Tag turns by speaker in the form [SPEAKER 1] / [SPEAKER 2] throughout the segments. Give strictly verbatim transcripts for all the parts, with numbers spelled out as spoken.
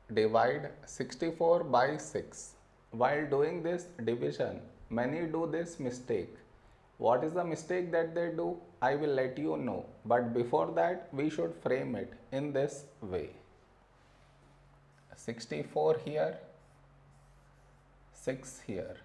[SPEAKER 1] divide sixty-four by six. While doing this division, many do this mistake. What is the mistake that they do? I will let you know. But before that, we should frame it in this way. sixty-four here, six here.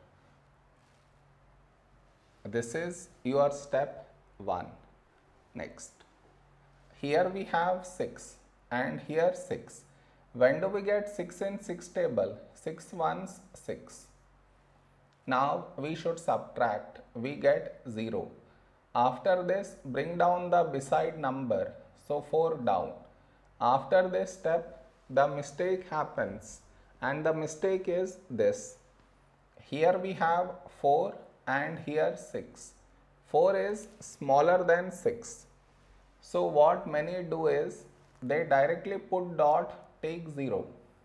[SPEAKER 1] This is your step one. Next. Here we have six and here six. When do we get six in six table? six ones, six. Now we should subtract. We get zero. After this, bring down the beside number. So four down. After this step, the mistake happens. And the mistake is this. Here we have four and here six. four is smaller than six. So what many do is, they directly put dot, take zero,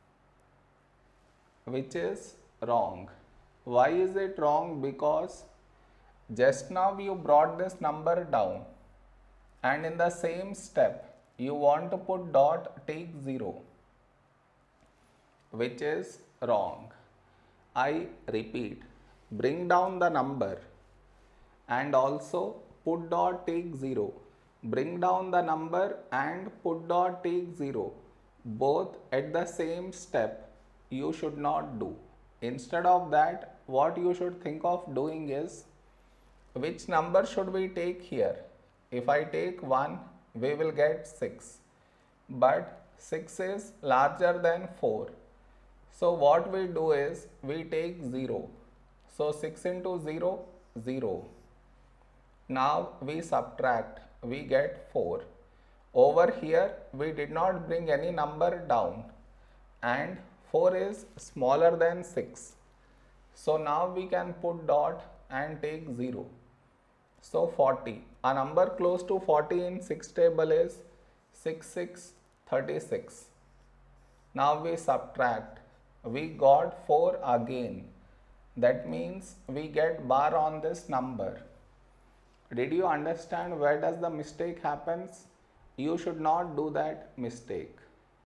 [SPEAKER 1] which is wrong. Why is it wrong? Because just now you brought this number down and in the same step you want to put dot, take zero, which is wrong. I repeat, bring down the number and also put dot, take zero. Bring down the number and put dot, take zero. Both at the same step you should not do. Instead of that, what you should think of doing is, which number should we take here? If I take one, we will get six. But six is larger than four. So what we do is, we take zero. So six into zero, zero. Now we subtract. We get four. Over here, we did not bring any number down. And four is smaller than six. So now we can put dot and take zero. So forty. A number close to forty in six table is six, six, thirty-six. Now we subtract. We got four again. That means we get bar on this number. Did you understand where does the mistake happens? You should not do that mistake.